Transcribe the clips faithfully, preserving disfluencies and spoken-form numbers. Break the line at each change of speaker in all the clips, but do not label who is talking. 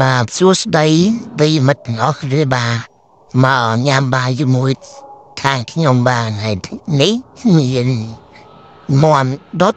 bà suốt đấy đi mất ngó với bà mà nhằm bà như mũi thang cái nhóm bà này nấy nhìn mòn đốt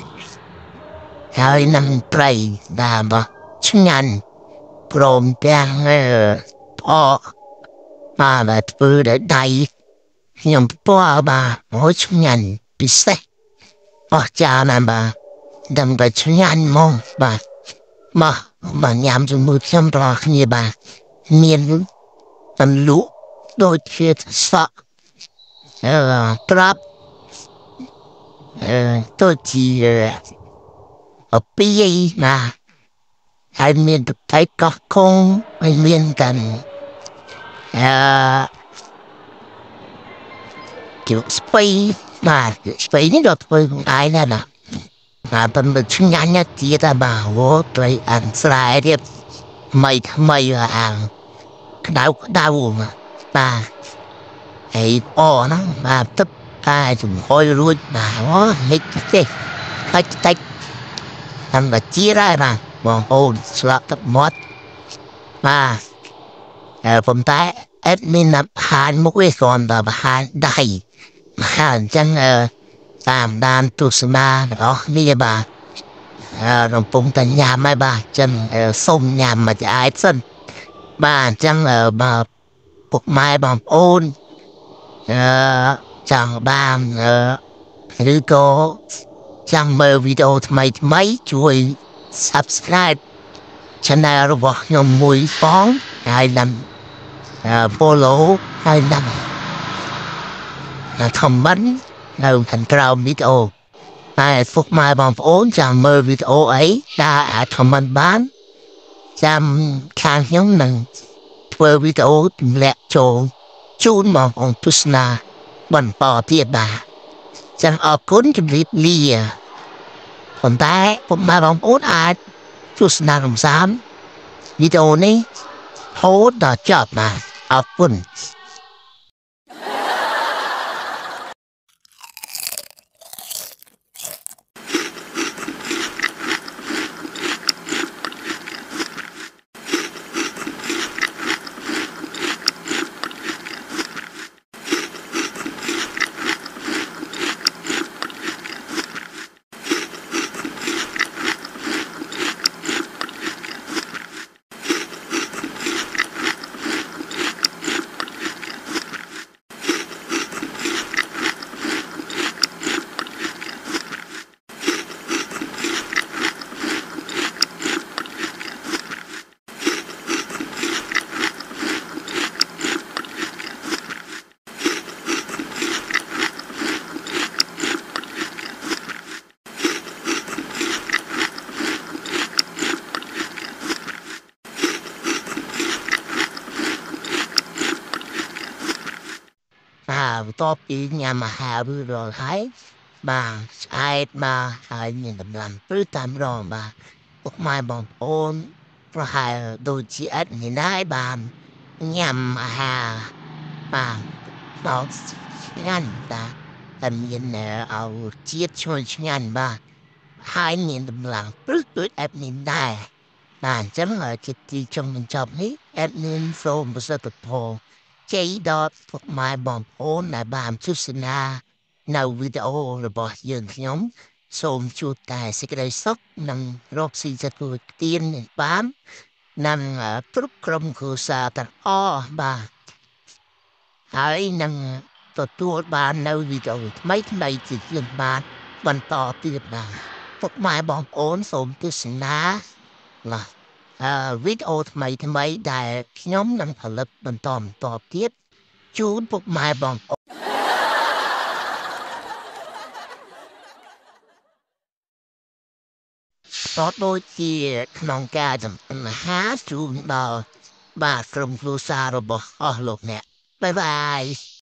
hai năm trai bà bà chung nhằn prom bèn ờ bà bà bự để đầy nhóm bò bà mỗi chung nhằn bị xe ờ cha nè bà đâm bà chung nhằn mong bà mà bà nhằm cho mũi xem rõ như bà miền tầm lũ đôi khi sợ ờ trap ờ tôi chỉ ở bia mà hai miền tập thái có không hai miền cần ờ kiểu spray mà sprayนี่đợt tôi ai nè nè màเป็นแบบชิ้นงานเนี่ยที่จะมาโว้ตัวอันสลายเรียบไม่ทำไมอ่างดาวดาวมามาไอ้อ้อนะมาตึ๊บตายถึงคอยรู้มาว่าเฮ้ยเจ๊ใครจะ ทำแบบจี้ได้มาบองโอนสลับกับมดมาเออผมตายแอดมินนับหานมุกเวสอนแบบหานได้หานจังเออตามดานตุสมาเนาะนี่บ่าเออเราปรุงแต่ยามไม่บ่าจังเออส้มยำมาจะไอ้ส้นบ้านจังเออมาปลุกไม้บองโอนเออจังบ้านเออหรือก็จังเมื่อวิดีโอทำไมไม่ช่วย subscribe channel របស់ខ្ញុំមួយផងហើយនឹង follow ហើយនឹង comment នៅខាងក្រោមវីដេអូតែពុកម៉ែបងប្អូនចាំមើលវីដេអូអីដែលអាច comment បានចាំខាងខ្ញុំនឹងធ្វើវីដេអូទម្លាក់ចូលជូនបងប្អូនទស្សនាបន្តទៀតបាទចឹងអរគុណជម្រាបលាប៉ុន្តែពុកម៉ែបងប្អូនអាចទស្សនារំសាយវីដេអូនេះហូតដល់ចប់បាទអរគុណបន្ទាប់ពីញ៉ាំអាហាររួចរាល់ហើយបាទស្អែកបាទហើយមានកម្លាំងព្រឺតាមរងបាទពុកម៉ែបងប្អូនប្រហែលដូចជាអត់មានដែរបានញ៉ាំអាហារបាទដល់ឆ្ងាញ់តាតែមានឲ្យជាតិឈ្ងុយឆ្ងាញ់បាទហើយមានកម្លាំងព្រឹកដូចអត់មានដែរបាទអញ្ចឹងជាទីចុងបញ្ចប់នេះអត់មានសូមប្រសិទ្ធផលជ័យដល់ពុកម៉ែបងប្អូនដែលបានទស្សនានៅវីដេអូរបស់យើងខ្ញុំសូមជួបតែសេចក្តីសុខនិងរកស៊ីទទួលទានបាននិងគ្រប់ក្រុមគ្រួសារទាំងអស់បាទហើយនឹងទទួលបាននៅវីដេអូថ្មីថ្មីជាយើងបានបន្តទៀតបាទពុកម៉ែបងប្អូនសូមទស្សនាបាទអឺវីដេអូថ្មីថ្មីដែលខ្ញុំនឹងផលិតបន្តបន្តទៀតជូនពុកម៉ែបងប្អូនតោះដូចជាក្នុងការចម្អិនអាហារជូនដល់បាទក្រុមគ្រួសាររបស់អស់លោកអ្នកបាយបាយ